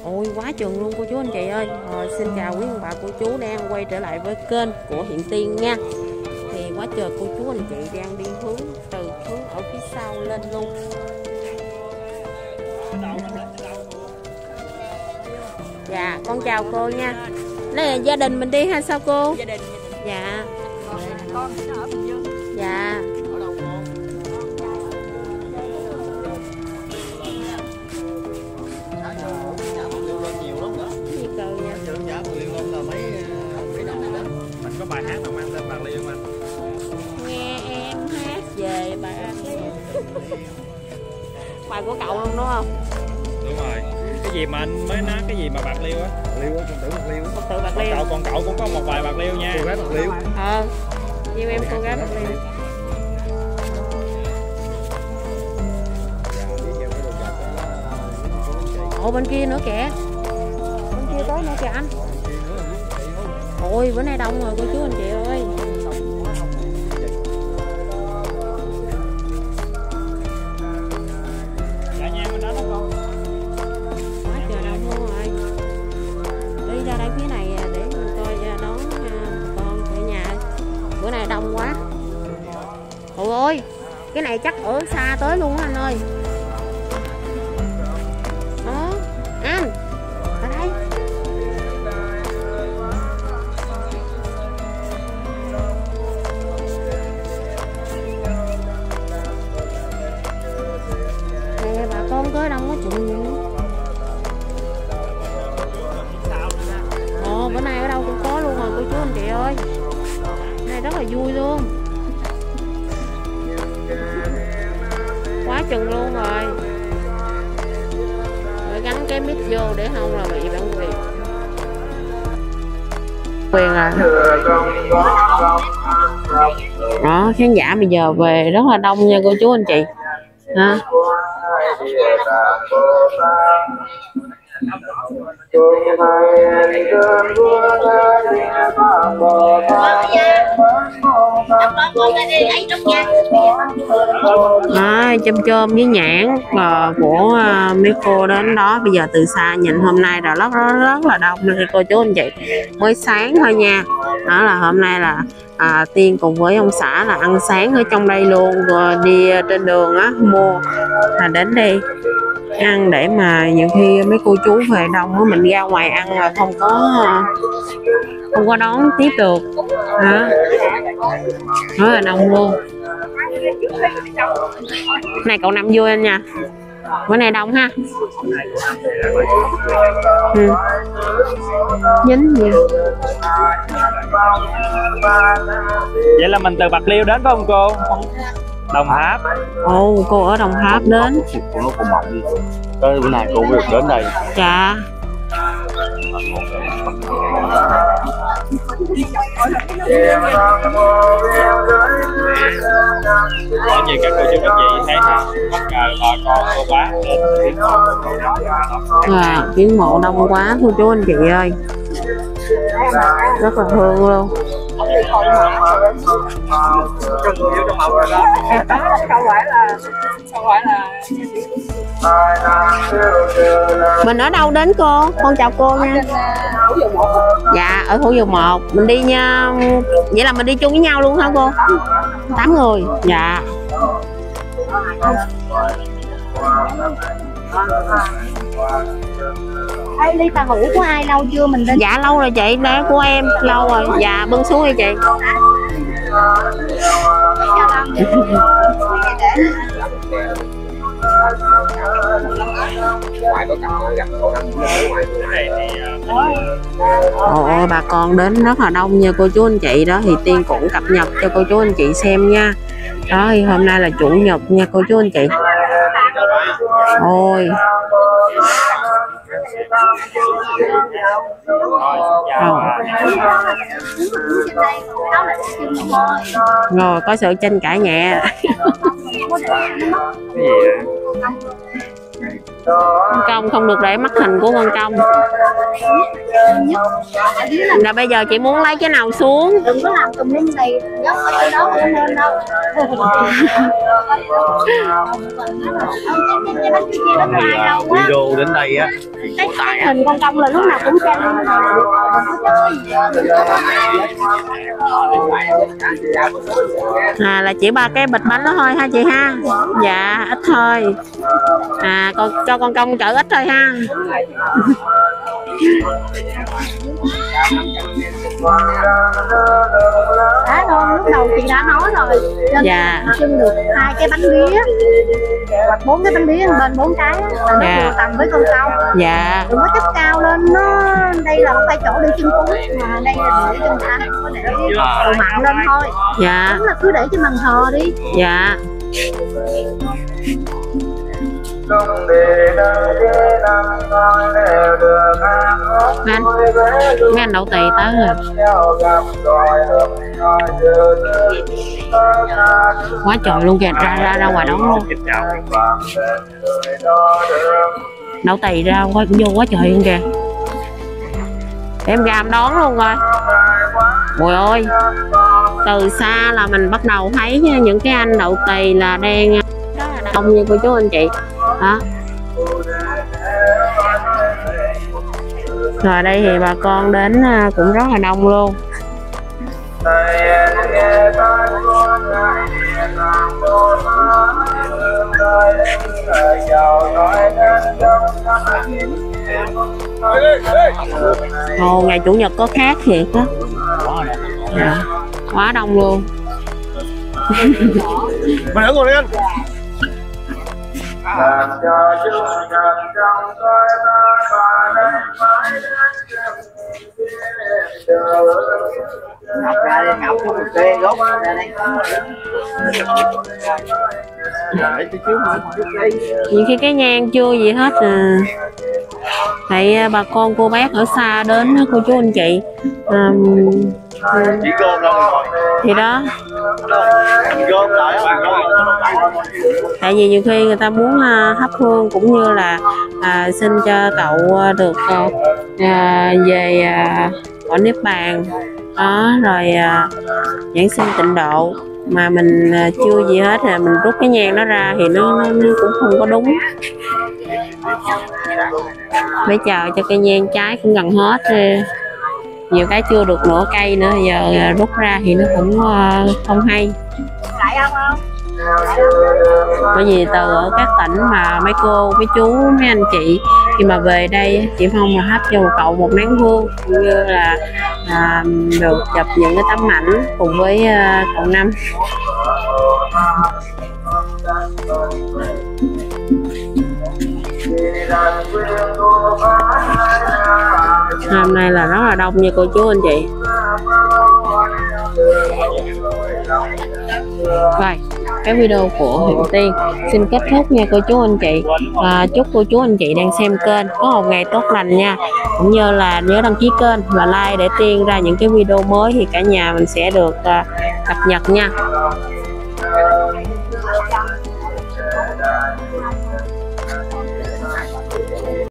Ôi quá chừng luôn cô chú anh chị ơi. Xin chào quý ông bà cô chú đang quay trở lại với kênh của Hiện Tiên nha. Thì quá trời cô chú anh chị đang đi hướng từ hướng ở phía sau lên luôn. Dạ con chào cô nha. Đây là gia đình mình đi hay sao cô? Gia đình. Dạ. Con nó ở Bình Dương. Dạ. Mình có bài hát nào mang tên Bạc Liêu không anh? Nghe em hát về Bạc Liêu. Bài của cậu luôn đúng không? Đúng rồi. Cái gì mà anh mới nói cái gì mà Bạc Liêu á? Bạc Liêu á, con tử Bạc Liêu. Con tự Bạc Liêu. Còn cậu cũng có một bài Bạc Liêu nha. Cô gái Bạc Liêu. Yêu em cô gái Bạc Liêu. Ồ bên kia nữa kìa. Bên kia tới nữa kìa anh. Ôi bữa nay đông rồi cô chú anh chị ơi. Dạ nha mình đó đó con. Quá trời đông luôn rồi. Đi ra đây phía này để mình coi đón con về nhà. Bữa nay đông quá. Ôi ơi, cái này chắc ở xa tới luôn á anh ơi. Đó, anh. Ở đây. Nè bà con tới đông quá chừng vậy. Ồ bữa nay ở đâu cũng có luôn rồi cô chú anh chị ơi. Cái này rất là vui luôn. Quá chừng luôn rồi. Rồi gắn cái mic vô để không là bị bản quyền. Quyền à. Đó khán giả bây giờ về rất là đông nha cô chú anh chị. Ha. Chôm chôm với nhãn của mấy cô đến đó bây giờ từ xa nhìn hôm nay là rất là đông nên cô chú anh chị. Mới sáng thôi nha. Đó là hôm nay là Tiên cùng với ông xã là ăn sáng ở trong đây luôn, rồi đi trên đường á mua là đến đây ăn để mà nhiều khi mấy cô chú về đông á mình ra ngoài ăn là không có đón tiếp được hả. Rất là đông luôn. Này cậu Năm vui anh nha, bữa nay đông ha. Dính gì Vậy là mình từ Bạc Liêu đến phải không cô? Đồng Tháp. Ồ cô ở Đồng Tháp đến. Cô nói cô mộng đi. Tới bữa nay cô mới được đến đây. Dạ. Có nhiều các cô chú các chị thấy ha, tất cả bà con cô bác đến Viếng mộ đông quá cô chú anh chị ơi. Rất là thương luôn. Mình ở đâu đến cô? Con chào cô nha. Dạ ở Thủ Dầu Một. Mình đi nha. Vậy là mình đi chung với nhau luôn hả cô? 8 người. Dạ. Ly tàu hũ của ai lâu chưa mình lên? Dạ lâu rồi chị, đấy của em lâu rồi. Dạ bưng xuống đi chị. Ồ bà con đến rất là đông nha cô chú anh chị. Đó thì Tiên cũng cập nhật cho cô chú anh chị xem nha. Đó thì hôm nay là chủ nhật nha cô chú anh chị. Ôi rồi có sự tranh cãi nhẹ. cái gì Con công không được để mắc hình của con công. Là bây giờ chị muốn lấy cái nào xuống. Đừng có làm tùm lum này dốc ở trên đó không nên đâu. Cái bánh kia nó ngoài đâu quá. Video đến đây á. Cái hình con công là lúc nào cũng trang là chỉ 3 cái bịch bánh đó thôi ha chị ha. Dạ ít thôi. Con cho con công chở ít thôi ha. Đã thôi, lúc đầu chị đã nói rồi. Dạ. Trưng được 2 cái bánh bía hoặc 4 cái bánh bía bên 4 cái là nó vừa tầm với con công. Dạ. Đừng có chất cao lên, nó đây là không phải chỗ để trưng cúng mà đây là để trưng thanh, có để đồ mặn lên thôi. Dạ. Đúng là cứ để trên bàn thờ đi. Dạ. Mấy anh đậu tỳ tới rồi. Quá trời luôn kìa, ra ngoài đó luôn. Đậu tỳ ra vô quá trời luôn kìa. Để em ra em đón luôn coi. Ôi ơi, từ xa là mình bắt đầu thấy những cái anh đậu tỳ là đang rất là đông như cô chú anh chị đó. Rồi đây thì bà con đến cũng rất là đông luôn. Ồ, ngày chủ nhật có khác thiệt á. Dạ, quá đông luôn. Mình ở ngồi đi anh. Làm cho chúng nhân trong cõi ta và đến mãi đến ngọc ra đây, ngọc có một cây gốc ra đây. Những cái nhang chưa gì hết à. Tại bà con cô bác ở xa đến cô chú anh chị Chỉ gom đâu rồi. thì đó. Gom lại. Tại vì nhiều khi người ta muốn thắp hương cũng như là xin cho cậu được về cõi niết bàn đó, rồi giảng sinh tịnh độ mà mình chưa gì hết rồi mình rút cái nhang đó ra thì nó cũng không có đúng. Bây chờ cho cây nhang trái cũng gần hết rồi. Nhiều cái chưa được nửa cây nữa, giờ rút ra thì nó cũng không hay. Bởi vì từ ở các tỉnh mà mấy cô, mấy chú, mấy anh chị khi mà về đây chỉ mong là thắp cho cậu một nén hương cũng như là được chụp những cái tấm ảnh cùng với cậu Năm. Hôm nay là rất là đông nha cô chú anh chị. Rồi, cái video của Huyền Tiên xin kết thúc nha cô chú anh chị. Chúc cô chú anh chị đang xem kênh có một ngày tốt lành nha. Cũng như là nhớ đăng ký kênh và like để Tiên ra những cái video mới thì cả nhà mình sẽ được cập nhật nha.